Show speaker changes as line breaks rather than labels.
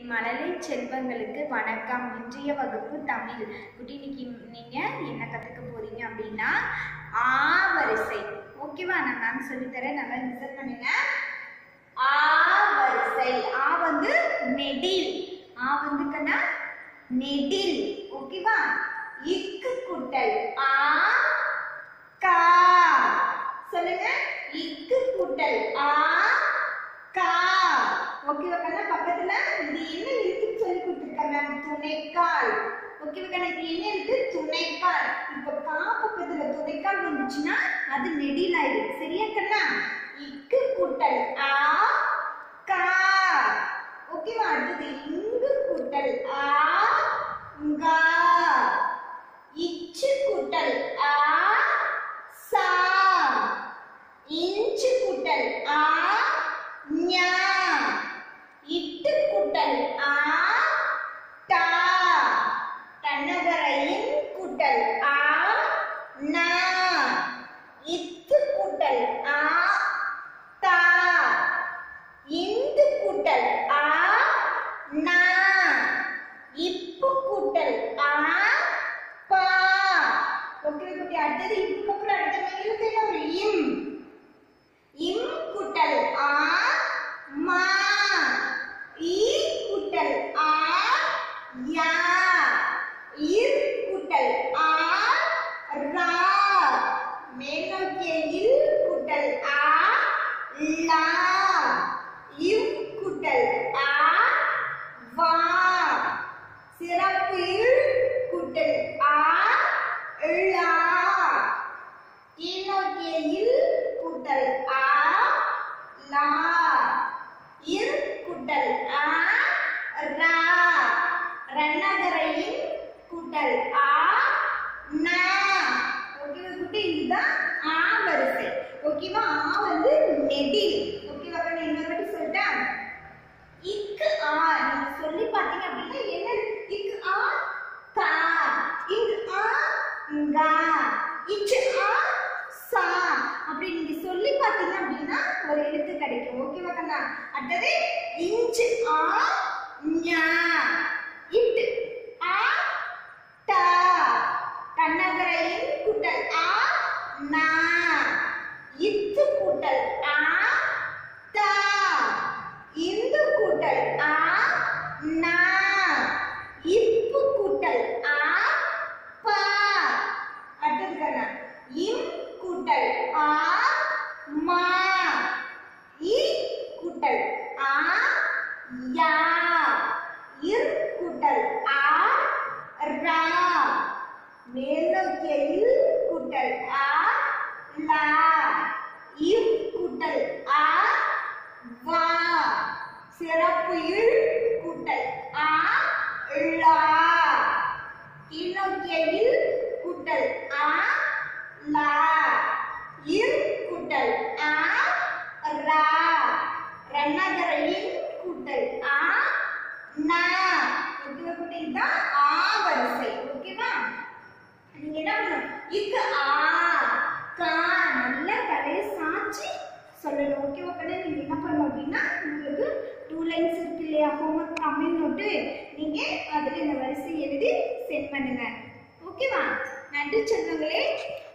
மழலை செல்வங்களுக்கு வணக்கம். இன்றைய வகுப்பு தமிழ். குட்டி இன்னைக்கு நீங்க என்ன கத்துக்க போறீங்க அப்படின்னா ஆ வரிசை. ஓகேவா? நான் மேம் சொல்லித்தரேன், நல்லா லிசன் பண்ணுங்க. ஆ வரிசை. ஆ வந்து நெடில். ஆ வந்து கண்ணா நெடில். ஓகேவா? இக்கு கூட்டல் ஆ கா. சொல்லுங்க. இக்கு கூட்டல் ஆ கா. ஓகேவா கண்ணா? பக்கத்துல இது என்ன எழுத்துன்னு சொல்லி கொடுத்துருக்காங்க மேம்? துணைக்கால். ஓகேவா கண்ணா? இது என்ன எழுத்து? துணைக்கால். இப்ப கா பக்கத்துல துணைக்கால் வந்துச்சுன்னா அது நெடில் ஆயிடும். சரியா கண்ணா? இக்கு கூட்டல் ஆ கா. ஓகேவா? அடுத்தது இங்கு கூட்டல் ஆ கா. இச்சு கூட்டல் ஆ சா. இஞ்சு கூட்டல் ஆ ஞா. இட்டு கூட்டல் ஆ டா. தன்னகரையின் கூட்டல் ஆ நா. இத்து கூட்டல் ஆ தா. இந்து கூட்டல் ஆ நா. இப்பு கூட்டல் ஆ பா. ஓகே குட்டி, அடுத்தது இப்புக்கு அப்புறம் அடுத்த எழுத்து என்ன வரும்? இம். இம் கூட்டல் ஆ மா. ஈ கூட்டல் ஆ யா. இர் கூட்டல் ஆ ரா. மேல் நோக்கிய இல் கூட்டல் ஆ லா. இவ் கூட்டல் ஆ வா. சிறப்பு இல் கூட்டல் ஆ லா. கீழ் நோக்கிய இல் கூட்டல் ஆ லா. இர் கூட்டல் ஆ ரா. ரன்னகரையின் கூட்டல் ஆ நா. ஓகேவா குட்டி? இதுதான் ஆ வரிசை. ஓகேவா? ஆ வந்து நெடில். ஓகேவா? நான் இன்னொரு வாட்டி சொல்லிட்டேன். இக்கு ஆ நீங்க சொல்லி பாத்தீங்க அப்படின்னா என்ன? இக்கு ஆ கா. இங்கு ஆ கா. இச்சு ஆ சா. அப்படி நீங்க சொல்லி பாத்தீங்க அப்படின்னா ஒரு எழுத்து கிடைக்கும். ஓகேவா கண்ணா? அடுத்தது இஞ்சு ஆ ஞா. இட்டு ஆ டா. தன்னகரையின் கூட்டல் ஆ நா. இத்து கூட்டல் ஆ தா. இந்து கூட்டல் ஆ நா. இப்பு கூட்டல் ஆ பா. அடுத்தது கண்ணா இம் கூட்டல் ஆ மா. இ கூட்டல் ஆ யா. இர் கூட்டல் ஆ ரா. மேல் நோக்கிய இல் கூட்டல் ஆ லா. இவ் கூட்டல் ஆ வா. சிறப்பு இல் கூட்டல் ஆ லா. கீழ் நோக்கிய இல் கூட்டல் ஆ லா. இர் கூட்டல் ஆ ரா. ரன்னகரையின் கூட்டல் ஆ நா. ஓகேவா குட்டி? இதுதான் ஆ வரிசை. ஓகேவா? நீங்க என்ன பண்ணணும்? இக்கு ஆ கா நல்லா தலையை சாய்ச்சி சொல்லணும். ஓகேவா கண்ணா? நீங்க என்ன பண்ணணும் அப்படின்னா உங்களுக்கு 2 லைன்ஸ் இருக்கு இல்லையா? Homework Tamil note. நீங்க அதுல இந்த வரிசை எழுதி சென்ட் பண்ணுங்க. ஓகேவா? நன்றி செல்வங்களே.